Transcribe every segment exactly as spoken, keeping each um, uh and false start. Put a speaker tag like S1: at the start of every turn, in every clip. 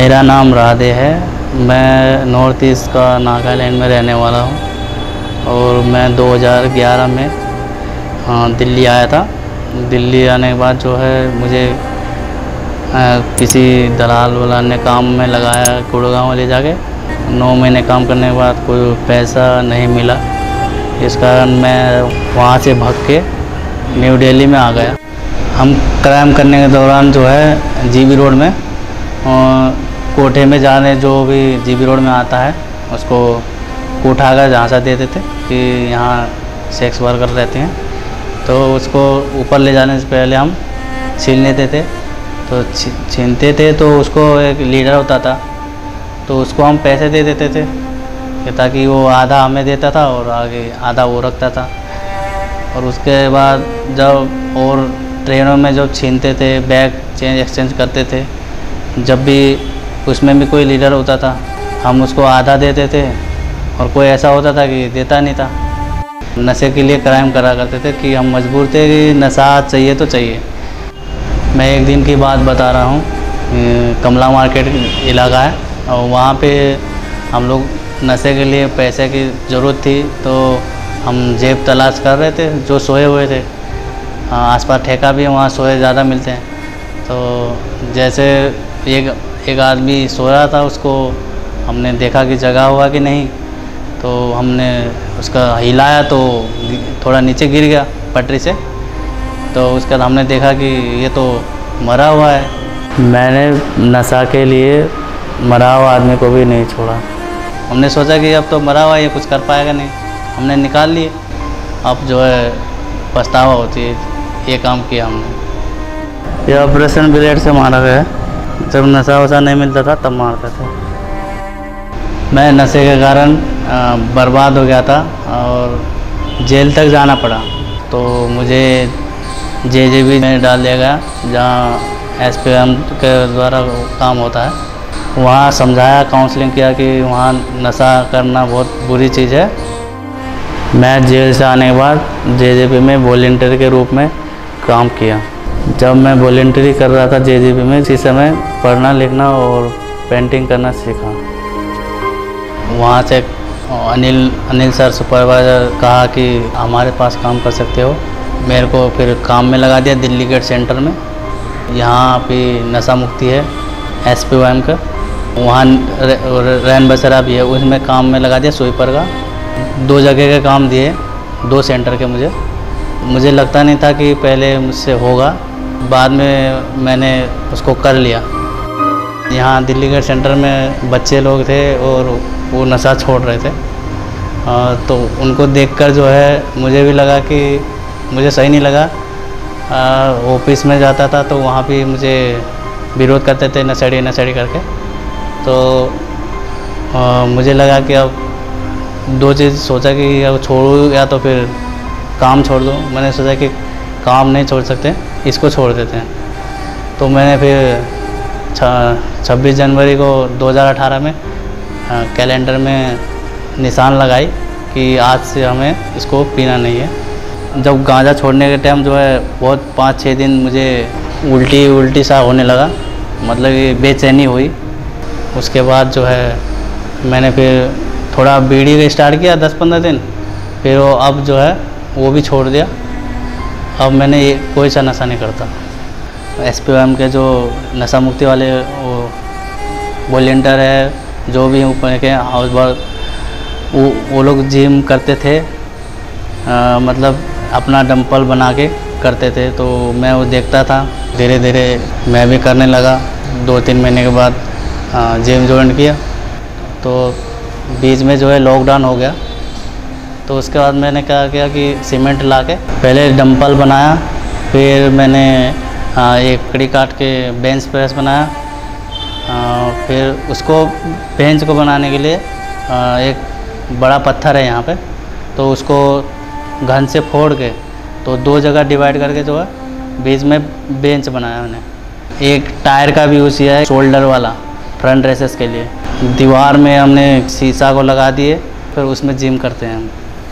S1: मेरा नाम राधे है। मैं नॉर्थ ईस्ट का नागालैंड में रहने वाला हूँ और मैं दो हज़ार ग्यारह में हाँ दिल्ली आया था। दिल्ली आने के बाद जो है मुझे आ, किसी दलाल वलाल ने काम में लगाया गुड़गांव ले जाके। नौ महीने काम करने के बाद कोई पैसा नहीं मिला, इस कारण मैं वहाँ से भाग के न्यू दिल्ली में आ गया। हम क्राइम करने के दौरान जो है जीबी रोड में कोठे में जाने जो भी जीबी रोड में आता है उसको कोठा का झांसा देते थे कि यहाँ सेक्स वर्कर रहते हैं, तो उसको ऊपर ले जाने से पहले हम छीन लेते थे। तो छीनते थे तो उसको एक लीडर होता था, तो उसको हम पैसे दे देते थे कि ताकि वो आधा हमें देता था और आगे आधा वो रखता था। और उसके बाद जब और ट्रेनों में जब छीनते थे, बैग चेंज एक्सचेंज करते थे, जब भी उसमें भी कोई लीडर होता था हम उसको आधा देते थे और कोई ऐसा होता था कि देता नहीं था। नशे के लिए क्राइम करा करते थे कि हम मजबूर थे कि नशा चाहिए तो चाहिए। मैं एक दिन की बात बता रहा हूँ, कमला मार्केट इलाका है और वहाँ पे हम लोग नशे के लिए पैसे की ज़रूरत थी, तो हम जेब तलाश कर रहे थे जो सोए हुए थे। आसपास ठेका भी है, वहाँ सोए ज़्यादा मिलते हैं। तो जैसे एक एक आदमी सो रहा था, उसको हमने देखा कि जगा हुआ कि नहीं, तो हमने उसका हिलाया तो थोड़ा नीचे गिर गया पटरी से। तो उसके बाद हमने देखा कि ये तो मरा हुआ है। मैंने नशा के लिए मरा हुआ आदमी को भी नहीं छोड़ा। हमने सोचा कि अब तो मरा हुआ ये कुछ कर पाएगा नहीं, हमने निकाल लिए। अब जो है पछतावा होती है, ये काम किया हमने। ये ऑपरेशन ब्लेड से मारा गया है। जब नशा वशा नहीं मिलता था तब मारते थे। मैं नशे के कारण बर्बाद हो गया था और जेल तक जाना पड़ा, तो मुझे जे जे बी में डाल दिया गया, जहाँ एस पी एम के द्वारा काम होता है। वहाँ समझाया, काउंसलिंग किया कि वहाँ नशा करना बहुत बुरी चीज़ है। मैं जेल से आने के बाद जे जे बी में वॉलंटियर के रूप में काम किया। जब मैं वॉलंटरी कर रहा था जे जे बी में, इसी समय पढ़ना लिखना और पेंटिंग करना सीखा। वहाँ से अनिल अनिल सर सुपरवाइज़र कहा कि हमारे पास काम कर सकते हो। मेरे को फिर काम में लगा दिया दिल्ली गेट सेंटर में। यहाँ पे नशा मुक्ति है एस पी ओ एम का, वहाँ रैन बसेरा भी है, उसमें काम में लगा दिया स्वीपर का। दो जगह के काम दिए, दो सेंटर के। मुझे मुझे लगता नहीं था कि पहले मुझसे होगा, बाद में मैंने उसको कर लिया। यहाँ दिल्ली गेट सेंटर में बच्चे लोग थे और वो नशा छोड़ रहे थे, आ, तो उनको देखकर जो है मुझे भी लगा कि मुझे सही नहीं लगा। ऑफिस में जाता था तो वहाँ भी मुझे विरोध करते थे, नशेड़ी नशेड़ी करके। तो आ, मुझे लगा कि अब दो चीज़ सोचा कि अब छोड़ूँ या तो फिर काम छोड़ दूँ। मैंने सोचा कि काम नहीं छोड़ सकते, इसको छोड़ देते हैं। तो मैंने फिर छब्बीस जनवरी को दो हज़ार अठारह में कैलेंडर में निशान लगाई कि आज से हमें इसको पीना नहीं है। जब गांजा छोड़ने के टाइम जो है बहुत पाँच छः दिन मुझे उल्टी उल्टी सा होने लगा, मतलब कि बेचैनी हुई। उसके बाद जो है मैंने फिर थोड़ा बीड़ी का स्टार्ट किया दस पंद्रह दिन, फिर वो अब जो है वो भी छोड़ दिया। अब मैंने ये कोई सा नशा नहीं करता। एस पी ओ एम के जो नशा मुक्ति वाले वो वॉलंटियर है, जो भी ऊपर के हाउस वर्क, वो वो लोग जिम करते थे, आ, मतलब अपना डंपल बना के करते थे। तो मैं वो देखता था, धीरे धीरे मैं भी करने लगा। दो तीन महीने के बाद जिम ज्वाइन किया, तो बीच में जो है लॉकडाउन हो गया। तो उसके बाद मैंने क्या किया कि सीमेंट ला के पहले डंपल बनाया, फिर मैंने एक लकड़ी काट के बेंच प्रेस बनाया। फिर उसको बेंच को बनाने के लिए एक बड़ा पत्थर है यहाँ पे, तो उसको घन से फोड़ के तो दो जगह डिवाइड करके जो है बीच में बेंच बनाया मैंने। एक टायर का भी यूज़ किया है, शोल्डर वाला, फ्रंट रेसेस के लिए। दीवार में हमने शीशा को लगा दिए, फिर उसमें जिम करते हैं हम।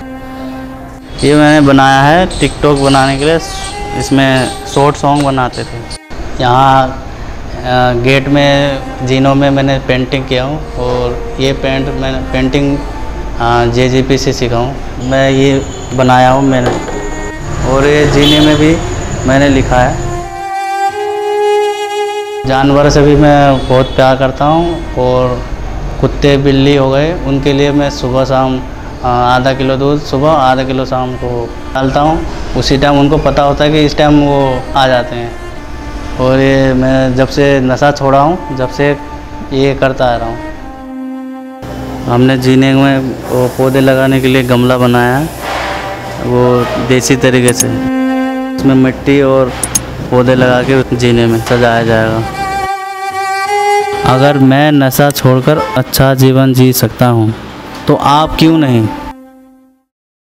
S1: ये मैंने बनाया है टिकटॉक बनाने के लिए, इसमें शॉर्ट सॉन्ग बनाते थे। यहाँ गेट में जीनों में मैंने पेंटिंग किया हूँ और ये पेंट मैंने पेंटिंग जे जी पी से सीखा हूँ। मैं ये बनाया हूँ मैंने, और ये जीने में भी मैंने लिखा है। जानवर से भी मैं बहुत प्यार करता हूँ, और कुत्ते बिल्ली हो गए उनके लिए मैं सुबह शाम आधा किलो दूध सुबह आधा किलो शाम को डालता हूँ। उसी टाइम उनको पता होता है कि इस टाइम वो आ जाते हैं। और ये मैं जब से नशा छोड़ा हूँ, जब से ये करता आ रहा हूँ। हमने जीने में वो पौधे लगाने के लिए गमला बनाया है, वो देसी तरीके से। उसमें मिट्टी और पौधे लगा के जीने में सजाया जाएगा। अगर मैं नशा छोड़कर अच्छा जीवन जी सकता हूँ तो आप क्यों नहीं।